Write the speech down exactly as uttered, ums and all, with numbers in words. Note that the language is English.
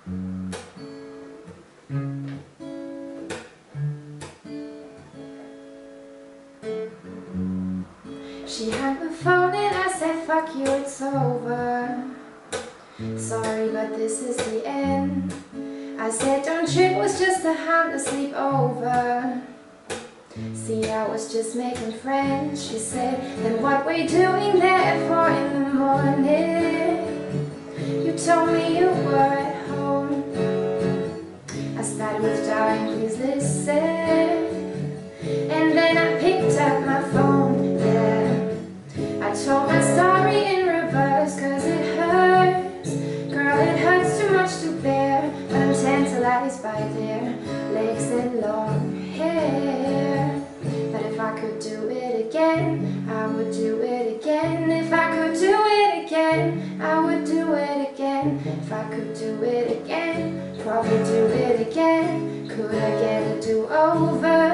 She hung the phone and I said, fuck you, it's over. Sorry, but this is the end. I said, don't trip, was just a harmless sleepover. See, I was just making friends. She said, then what were you doing there at four in the morning? You told me you were at home. I started with, darling, please listen. And then I picked up my phone, yeah. I told my story in reverse, cause it hurts. Girl, it hurts too much to bear, but I'm tantalized by their legs and long hair. But if I could do it again, I would do it again. If I could do it again, I would do it again. If I could do it again, probably do it again. Could I get a do-over?